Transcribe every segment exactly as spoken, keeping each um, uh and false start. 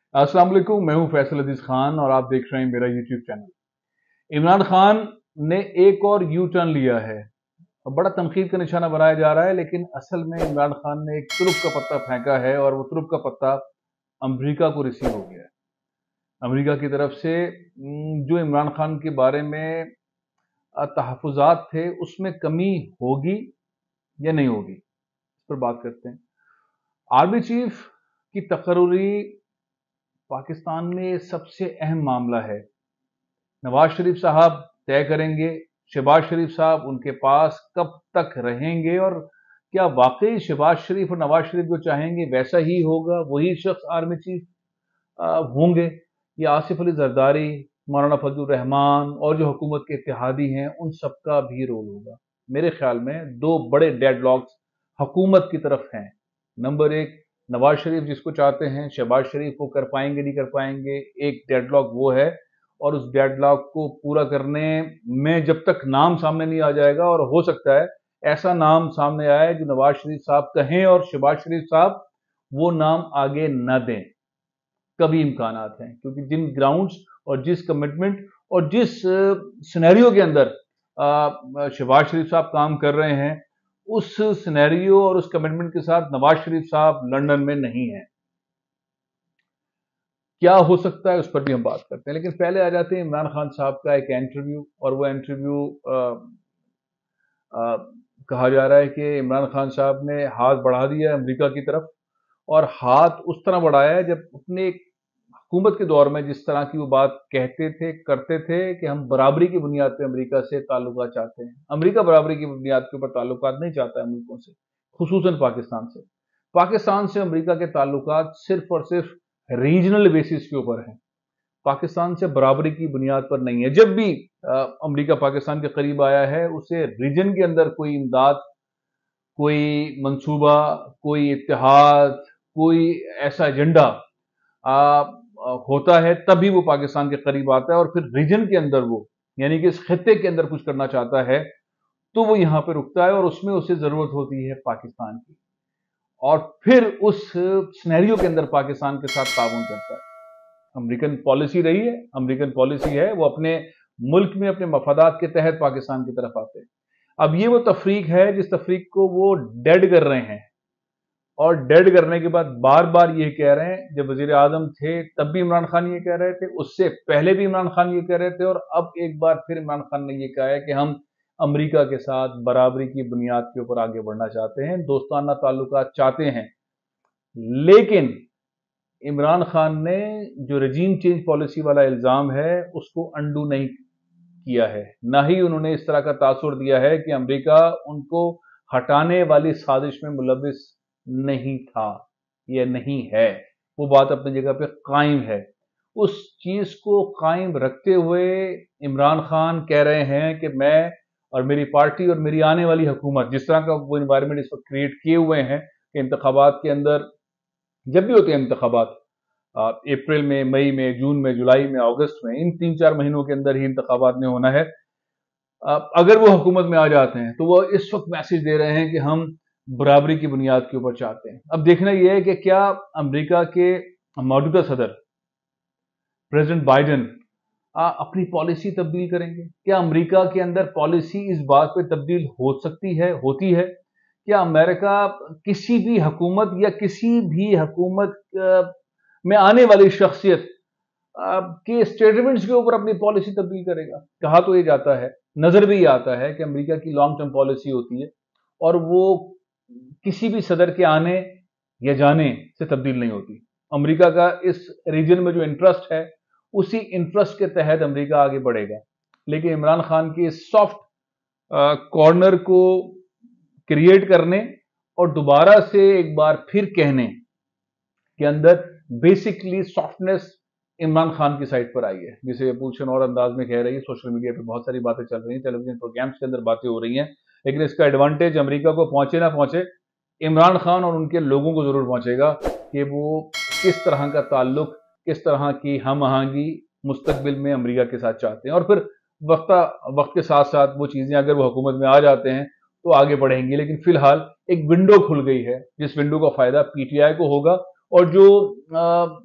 अस्सलाम वालेकुम, मैं हूं फैसल अजीज खान और आप देख रहे हैं मेरा यूट्यूब चैनल। इमरान खान ने एक और यू टर्न लिया है। बड़ा तनकीद का निशाना बनाया जा रहा है, लेकिन असल में इमरान खान ने एक तुरुप का पत्ता फेंका है और वो तुरुप का पत्ता अमेरिका को रिसीव हो गया है। अमेरिका की तरफ से जो इमरान खान के बारे में तहफ़्फ़ुज़ात थे, उसमें कमी होगी या नहीं होगी, इस पर बात करते हैं। आर्मी चीफ की तकर्री पाकिस्तान में सबसे अहम मामला है। नवाज शरीफ साहब तय करेंगे शहबाज शरीफ साहब उनके पास कब तक रहेंगे, और क्या वाकई शहबाज शरीफ और नवाज शरीफ जो चाहेंगे वैसा ही होगा, वही शख्स आर्मी चीफ होंगे, या आसिफ अली जरदारी, मौलाना फजलुर रहमान और जो हुकूमत के इत्तेहादी हैं उन सबका भी रोल होगा। मेरे ख्याल में दो बड़े डेडलॉक्स हुकूमत की तरफ हैं। नंबर एक, नवाज शरीफ जिसको चाहते हैं, शहबाज शरीफ को कर पाएंगे नहीं कर पाएंगे, एक डेडलॉक वो है। और उस डेडलॉक को पूरा करने में जब तक नाम सामने नहीं आ जाएगा, और हो सकता है ऐसा नाम सामने आए जो नवाज शरीफ साहब कहें और शहबाज शरीफ साहब वो नाम आगे न दें, कभी इम्कानात हैं। क्योंकि जिन ग्राउंड्स और जिस कमिटमेंट और जिस सिनेरियो के अंदर शहबाज शरीफ साहब काम कर रहे हैं, उस सिनेरियो और उस कमिटमेंट के साथ नवाज शरीफ साहब लंदन में नहीं है। क्या हो सकता है उस पर भी हम बात करते हैं, लेकिन पहले आ जाते हैं इमरान खान साहब का एक इंटरव्यू। और वो इंटरव्यू कहा जा रहा है कि इमरान खान साहब ने हाथ बढ़ा दिया अमेरिका की तरफ, और हाथ उस तरह बढ़ाया है जब अपने हुकूमत के दौर में जिस तरह की वो बात कहते थे करते थे कि हम बराबरी की बुनियाद पे अमेरिका से ताल्लुकात चाहते हैं। अमेरिका बराबरी की बुनियाद के ऊपर ताल्लुकात नहीं चाहता है मुल्कों से, खुसूसन पाकिस्तान से। पाकिस्तान से अमेरिका के ताल्लुकात सिर्फ और सिर्फ रीजनल बेसिस के ऊपर हैं, पाकिस्तान से बराबरी की बुनियाद पर नहीं है। जब भी अमेरिका पाकिस्तान के करीब आया है, उसे रीजन के अंदर कोई इमदाद, कोई मंसूबा, कोई इत्तेहाद, कोई ऐसा एजेंडा होता है, तभी वो पाकिस्तान के करीब आता है। और फिर रीजन के अंदर वो, यानी कि इस खित्ते के अंदर कुछ करना चाहता है, तो वो यहां पे रुकता है, और उसमें उसे जरूरत होती है पाकिस्तान की, और फिर उस सिनेरियो के अंदर पाकिस्तान के साथ ताउन करता है। अमेरिकन पॉलिसी रही है, अमेरिकन पॉलिसी है, वो अपने मुल्क में अपने मफादात के तहत पाकिस्तान की तरफ आते हैं। अब ये वो तफरीक है जिस तफरीक को वो डेड कर रहे हैं, और डेड करने के बाद बार बार ये कह रहे हैं। जब वजीर आजम थे तब भी इमरान खान ये कह रहे थे, उससे पहले भी इमरान खान ये कह रहे थे, और अब एक बार फिर इमरान खान ने ये कहा है कि हम अमेरिका के साथ बराबरी की बुनियाद के ऊपर आगे बढ़ना चाहते हैं, दोस्ताना ताल्लुकात चाहते हैं। लेकिन इमरान खान ने जो रजीम चेंज पॉलिसी वाला इल्जाम है उसको अंडू नहीं किया है, ना ही उन्होंने इस तरह का तासुर दिया है कि अमेरिका उनको हटाने वाली साजिश में मुलविस नहीं था या नहीं है। वो बात अपनी जगह पे कायम है। उस चीज को कायम रखते हुए इमरान खान कह रहे हैं कि मैं और मेरी पार्टी और मेरी आने वाली हुकूमत, जिस तरह का वो इन्वायरमेंट इस वक्त क्रिएट किए हुए हैं कि इंतखाबात के अंदर, जब भी होते हैं इंतखाबात, अप्रैल में, मई में, जून में, जुलाई में, अगस्त में, इन तीन चार महीनों के अंदर ही इंतखाबात में होना है। अगर वो हुकूमत में आ जाते हैं तो वो इस वक्त मैसेज दे रहे हैं कि हम बराबरी की बुनियाद के ऊपर चाहते हैं। अब देखना यह है कि क्या अमेरिका के मौजूदा सदर प्रेसिडेंट बाइडेन अपनी पॉलिसी तब्दील करेंगे? क्या अमेरिका के अंदर पॉलिसी इस बात पे तब्दील हो सकती है, होती है? क्या अमेरिका किसी भी हुकूमत या किसी भी हुकूमत में आने वाली शख्सियत के स्टेटमेंट्स के ऊपर अपनी पॉलिसी तब्दील करेगा? कहा तो ये जाता है, नजर भी आता है कि अमेरिका की लॉन्ग टर्म पॉलिसी होती है, और वो किसी भी सदर के आने या जाने से तब्दील नहीं होती। अमेरिका का इस रीजन में जो इंटरेस्ट है, उसी इंटरेस्ट के तहत अमेरिका आगे बढ़ेगा। लेकिन इमरान खान की इस सॉफ्ट कॉर्नर को क्रिएट करने और दोबारा से एक बार फिर कहने के अंदर बेसिकली सॉफ्टनेस इमरान खान की साइड पर आई है, जिसे पूछन और अंदाज में कह रही है। सोशल मीडिया पे बहुत सारी बातें चल रही हैं, टेलीविजन प्रोग्राम्स के अंदर बातें हो रही हैं, लेकिन इसका एडवांटेज अमेरिका को पहुंचे ना पहुंचे, इमरान खान और उनके लोगों को जरूर पहुंचेगा कि वो किस तरह का ताल्लुक, किस तरह की हम आहंगी मुस्तकबिल में अमेरिका के साथ चाहते हैं। और फिर वक्त वक्त के साथ साथ वो चीजें अगर वो हुकूमत में आ जाते हैं तो आगे बढ़ेंगी। लेकिन फिलहाल एक विंडो खुल गई है, जिस विंडो का फायदा पीटीआई को होगा, और जो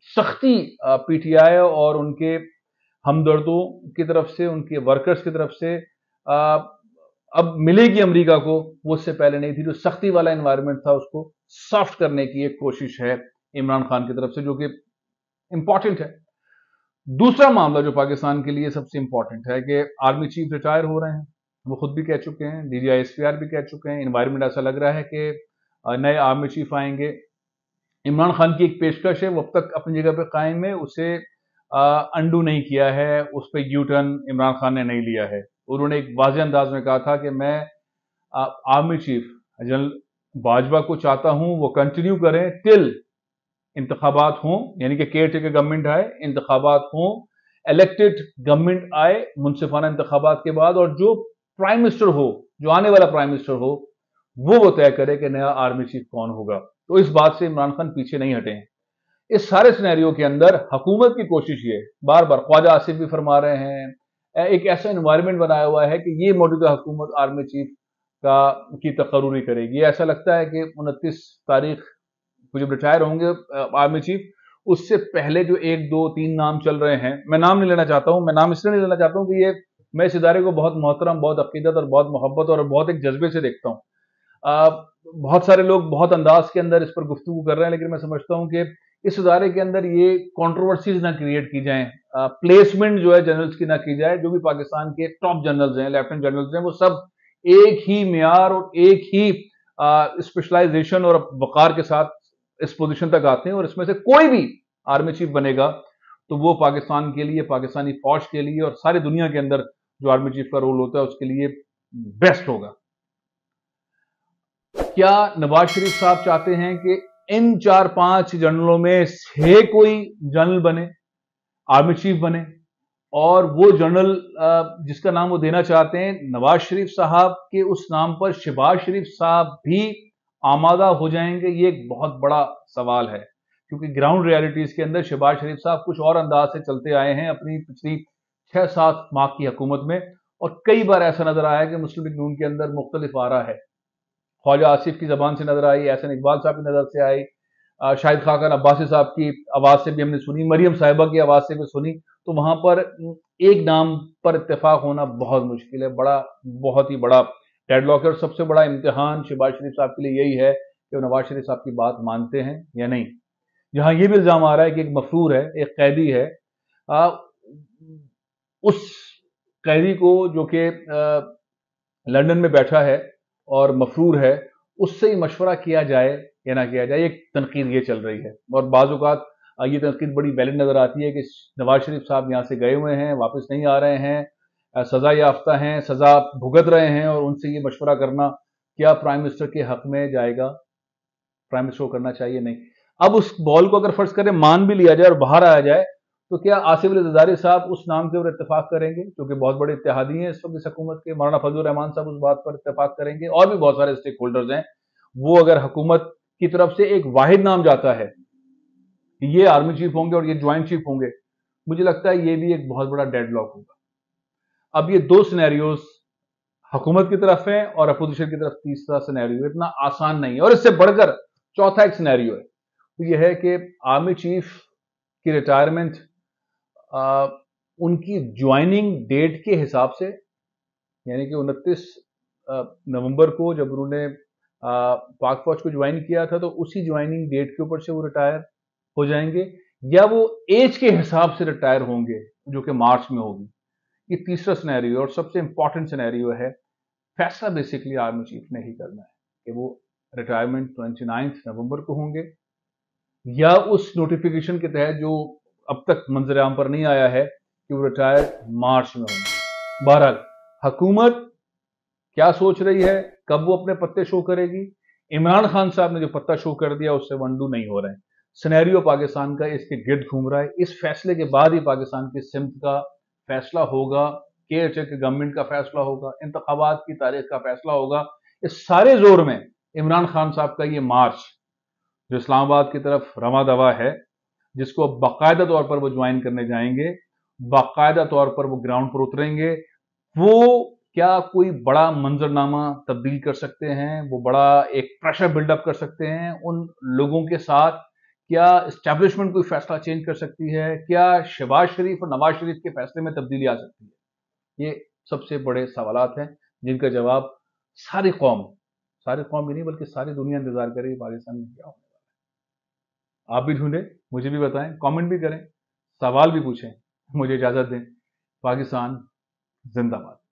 سختی پی ٹی آئی اور ان کے ہمدردوں کی طرف سے، ان کے ورکرز کی طرف سے اب ملے گی امریکہ کو، وہ اس سے پہلے نہیں تھی۔ جو سختی والا انوائرمنٹ تھا اس کو سافٹ کرنے کی ایک کوشش ہے عمران خان کی طرف سے، جو کہ امپورٹنٹ ہے۔ دوسرا معاملہ جو پاکستان کے لیے سب سے امپورٹنٹ ہے کہ آرمی چیف ریٹائر ہو رہے ہیں، وہ خود بھی کہہ چکے ہیں، D G I S P R بھی کہہ چکے ہیں۔ انوائرمنٹ ایسا لگ رہا ہے کہ نئے آرمی چیف آئیں گے۔ عمران خان کی ایک پیشکش ہے، وہ اب تک اپنی جگہ پہ قائم ہے، اسے انڈو نہیں کیا ہے، اس پہ یو ٹرن عمران خان نے نہیں لیا ہے۔ انہوں نے ایک واضح انداز میں کہا تھا کہ میں آرمی چیف جنرل باجوہ کو چاہتا ہوں وہ کنٹینیو کریں ٹل انتخابات ہوں، یعنی کہ کیئر ٹیکر گورنمنٹ آئے، انتخابات ہوں، الیکٹڈ گورنمنٹ آئے منصفانہ انتخابات کے بعد، اور جو پرائم منسٹر ہو، جو آنے والا پرائم منسٹر ہو، وہ وہ طے کرے کہ نیا آرمی چیف کون ہوگا۔ تو اس بات سے عمران خان پیچھے نہیں ہٹے ہیں۔ اس سارے سینیریو کے اندر حکومت کی کوشش یہ بار بار خواجہ آصف بھی فرما رہے ہیں، ایک ایسا انوائرمنٹ بنایا ہوا ہے کہ یہ موجودہ حکومت آرمی چیف کا کی تقرری کرے گی۔ ایسا لگتا ہے کہ انتیس تاریخ کو جب ریٹائر ہوں گے آرمی چیف، اس سے پہلے جو ایک دو تین نام چل رہے ہیں، میں نام نہیں لینا چاہتا ہوں، میں نام اس لیے نہیں لینا چاہتا ہوں کہ یہ میں اس ادارے کو بہت محترم، بہت عقیدت اور بہت محبت اور بہت ایک جذبے سے دیکھتا ہوں۔ بہت سارے لوگ بہت انداز کے اندر اس پر گفتگو کر رہے ہیں، لیکن میں سمجھتا ہوں کہ اس ادارے کے اندر یہ کنٹروورسیز نہ کریٹ کی جائیں، پلیسمنٹ جو ہے جنرلز کی نہ کی جائے۔ جو بھی پاکستان کے ٹاپ جنرلز ہیں، لیفٹنٹ جنرلز ہیں، وہ سب ایک ہی معیار اور ایک ہی اسپیشلائزیشن اور وقار کے ساتھ اس پوزیشن تک آتے ہیں، اور اس میں سے کوئی بھی آرمی چیف بنے گا تو وہ پاکستان کے لیے، پاکستانی فوج کے لیے اور ساری دنیا کے اندر جو آرمی چیف کا رول ہوتا ہے اس کے لیے بیسٹ ہوگا۔ کیا نواز شریف صاحب چاہتے ہیں کہ ان چار پانچ جنرلوں میں سے کوئی جنرل بنے، آرمی چیف بنے، اور وہ جنرل جس کا نام وہ دینا چاہتے ہیں نواز شریف صاحب کے اس نام پر شہباز شریف صاحب بھی آمادہ ہو جائیں گے؟ یہ ایک بہت بڑا سوال ہے، کیونکہ گراؤنڈ ریالٹیز کے اندر شہباز شریف صاحب کچھ اور انداز سے چلتے آئے ہیں اپنی پچھلی چھ سات ماہ کی حکومت میں، اور کئی بار ایسا نظر آیا کہ مسلم لیگ نون کے اندر مختلف آرا ہے۔ خواجہ آصف کی زبان سے نظر آئی، احسن اقبال صاحب کی نظر سے آئی، شاہد خاقان عباسی صاحب کی آواز سے بھی ہم نے سنی، مریم صاحبہ کی آواز سے بھی سنی، تو وہاں پر ایک نام پر اتفاق ہونا بہت مشکل ہے، بڑا بہت ہی بڑا ڈیڈ لاک ہے۔ اور سب سے بڑا امتحان شہباز شریف صاحب کے لیے یہی ہے کہ وہ نواز شریف صاحب کی بات مانتے ہیں یا نہیں۔ جہاں یہ بھی الزام آ رہا ہے کہ ایک مفرور ہے، ایک قیدی ہے، اس قیدی کو جو کہ لندن میں بیٹھا ہے اور مفرور ہے، اس سے ہی مشورہ کیا جائے یا نہ کیا جائے، ایک تنقید یہ چل رہی ہے۔ اور بعض اوقات یہ تنقید بڑی ویلڈ نظر آتی ہے کہ نواز شریف صاحب یہاں سے گئے ہوئے ہیں، واپس نہیں آ رہے ہیں، سزا یافتہ ہیں، سزا بھگت رہے ہیں، اور ان سے یہ مشورہ کرنا کیا پرائم منسٹر کے حق میں جائے گا، پرائم منسٹر کو کرنا چاہیے نہیں۔ اب اس بال کو اگر فرض کریں مان بھی لیا جائے اور باہر آیا جائے، تو کیا آصف علی زرداری صاحب اس نام کے اوپر اتفاق کریں گے، جو کہ بہت بڑے اتحادی ہیں اس وقت اس حکومت کے؟ مولانا فضل الرحمان صاحب اس بات پر اتفاق کریں گے، اور بھی بہت سارے اسٹیک ہولڈرز ہیں۔ وہ اگر حکومت کی طرف سے ایک واحد نام جاتا ہے کہ یہ آرمی چیف ہوں گے اور یہ جوائنٹ چیف ہوں گے، مجھے لگتا ہے یہ بھی ایک بہت بڑا ڈیڈ لاک ہوگا۔ اب یہ دو سینیریوز حکومت کی طرف ہیں اور اپوزیشن کی طرف تیسرا سینیریو اتنا آسان نہیں ہے، اور اس سے بڑھ کر چوتھا ایک سینیریو ہے، تو یہ ہے کہ آرمی چیف کی ریٹائرمنٹ ان کی جوائننگ ڈیٹ کے حساب سے، یعنی کہ انتیس نومبر کو جب انہوں نے پاک فوج کو جوائن کیا تھا تو اسی جوائننگ ڈیٹ کے اوپر سے وہ ریٹائر ہو جائیں گے، یا وہ ایج کے حساب سے ریٹائر ہوں گے جو کہ مارچ میں ہوگی۔ یہ تیسرا سینیریو اور سب سے امپورٹنٹ سینیریو ہے۔ فیصلہ بیسکلی آرمی چیف نے ہی کرنا ہے کہ وہ ریٹائرمنٹ ٹوئنٹی نائنتھ نومبر کو ہوں گے، یا اس نوٹیفیکیشن کے تحت جو اب تک منظر عام پر نہیں آیا ہے کہ وہ ریٹائر مارچ میں ہوں گے۔ بہرحال حکومت کیا سوچ رہی ہے، کب وہ اپنے پتے شو کرے گی؟ عمران خان صاحب نے جو پتہ شو کر دیا اس سے ونڈو نہیں ہو رہے ہیں۔ سینیریو پاکستان کا اس کے گرد گھوم رہا ہے۔ اس فیصلے کے بعد ہی پاکستان کی سمت کا فیصلہ ہوگا، کیئر ٹیکر گورنمنٹ کا فیصلہ ہوگا، انتخابات کی تاریخ کا فیصلہ ہوگا۔ اس سارے زور میں عمران خان صاحب کا یہ مارچ جو اسلام آباد کی طرف رواں دوا ہے، جس کو باقاعدہ طور پر وہ جوائن کرنے جائیں گے، باقاعدہ طور پر وہ گراؤنڈ پر اتریں گے، وہ کیا کوئی بڑا منظرنامہ تبدیل کر سکتے ہیں؟ وہ بڑا ایک پریشر بلڈ اپ کر سکتے ہیں ان لوگوں کے ساتھ کیا اسٹیبلشمنٹ کوئی فیصلہ چینج کر سکتی ہے؟ کیا شہباز شریف اور نواز شریف کے فیصلے میں تبدیلی آ سکتی ہے؟ یہ سب سے بڑے سوالات ہیں جن کا جواب ساری قوم ساری قوم بھی نہیں بلکہ ساری دنیا انتظار کرے گی پاکستان میں کیا ہونے والا ہے۔ آپ بھی ڈھونڈیں، مجھے بھی بتائیں، کامنٹ بھی کریں، سوال بھی پوچھیں۔ مجھے اجازت دیں۔ پاکستان زندہ باد۔